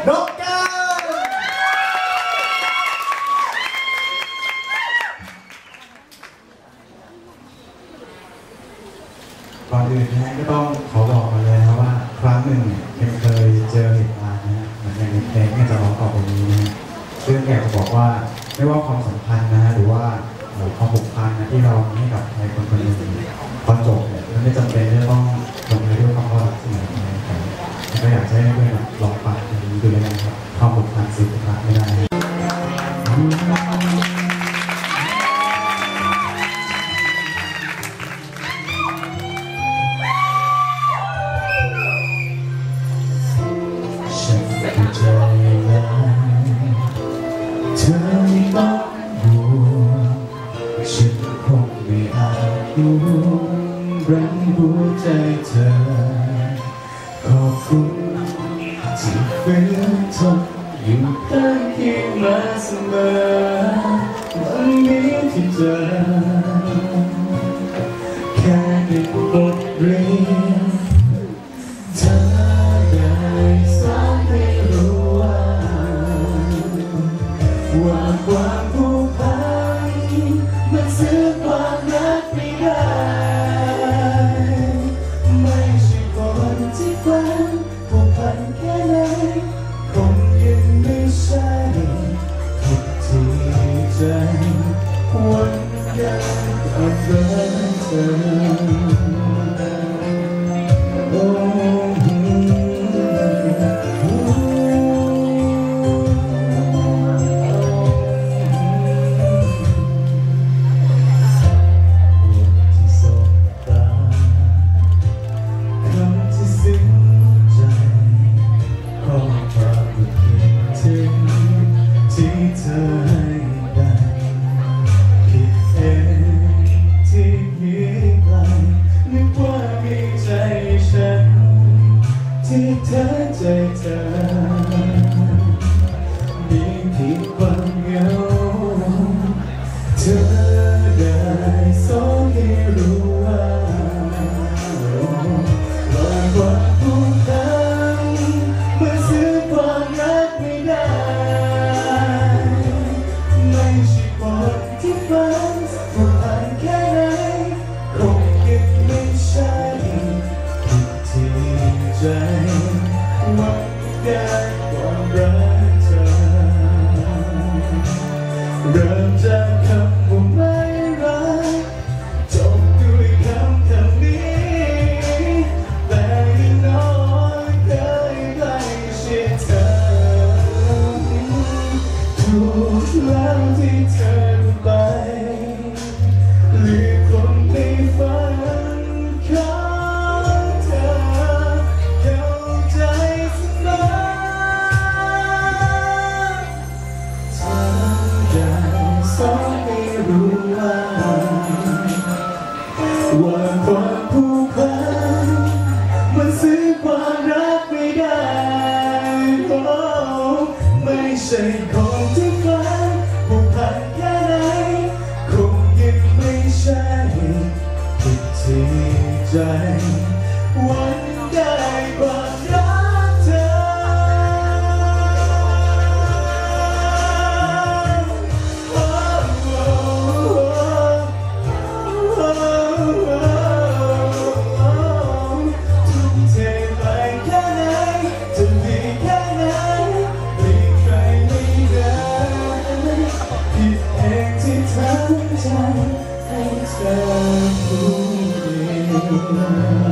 นกแก้วก่อนอื่นนะก็ต้องขอบอกมาเลยนะว่าครั้งหนึ่งเนี่ยเคยเจอเหตุการณ์นะเหมือนอย่างในเพลงที่จะร้องต่อไปนี้นะซึ่งอยากจะบอกว่าไม่ว่าความสัมพันธ์นะหรือว่าความผูกพันนะที่เราให้กับใครคนคนหนึ่งพอจบเนี่ยมันไม่จำเป็นที่จะต้องลงไปด้วยความรักเสมอไปก็อยากให้เพื่อนลองฟังดูเลยนะครับความผูกพันสื่อรักไม่ได้ฉันเข้าใจแล้วเธอไม่ต้องห่วงฉันคงไม่อาจดูรังหัวใจเธอขอบคุณที่ฝืนทนอยู่ข้างเคียงมาเสมอวันนี้ที่เจอแค่หนึ่งบทเรียนเธอได้สอนให้รู้ว่าความผูกพันมันซื้อความรักไม่ได้ไม่ใช่คนที่ฝันผูกพันแค่ไหนคงยังไม่ใช่ทุกที่ใจวันยังกับเธอที่เธอให้ได้ผิดเองที่มีใครนึกว่ามีใจฉันที่เธอใจเธอมีเพียงความเหงาเธอได้สอนให้รู้ว่าความผูกพันมันซื้อความรักไม่ได้ไม่ใช่คนที่ฝันผูกพันแค่ไหนคงยังไม่ใช่ผิดที่ใจหวังได้ความรักเธอเริ่มจากคำว่าไม่รักจบด้วยคำนี้แต่ยังน้อยเคยใกล้ชิดเธอถูกแล้วที่เธอไปเหลือคนในฝันของเธอเข้าใจเสมอเธอได้สอนให้รู้ว่าความผูกพันมันซื้อความรักไม่ได้ไม่ใช่คนที่ฝันผูกพันแค่ไหนคงยังไม่ใช่ผิดที่ใจหวังได้ความรักเธอทุ่มเทไปแค่ไหนจะมีแค่ไหนมีใครไม่ได้ผิดเองที่ทั้งใจให้เธอผู้เดียว